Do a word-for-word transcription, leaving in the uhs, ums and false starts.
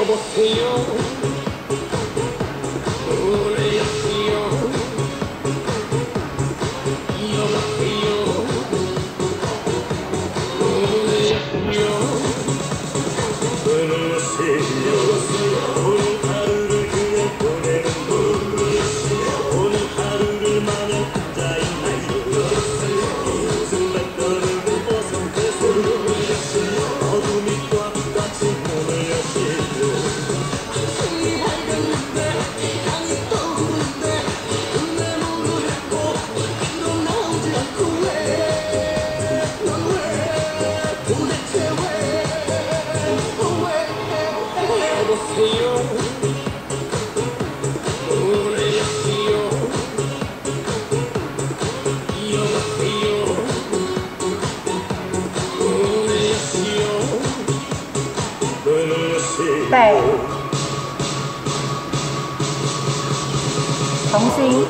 여보세요. 그래요세요. 여보세요. 그래요세요. 오늘 하루를 그냥 보내는 분, 오늘 하루를 마냥 앉아있나요? 웃음 뱉어는 어성해서 어둠이 꽉같이 문을 여시고 이 밝은데 향이 떠오르는데 내 문을 닫고 밖으로 나오지 않고 왜 넌 왜 도대체 왜 왜 여보세요. 그래요세요. 여보세요. 그래요세요. 그래요세요. 네. 정수인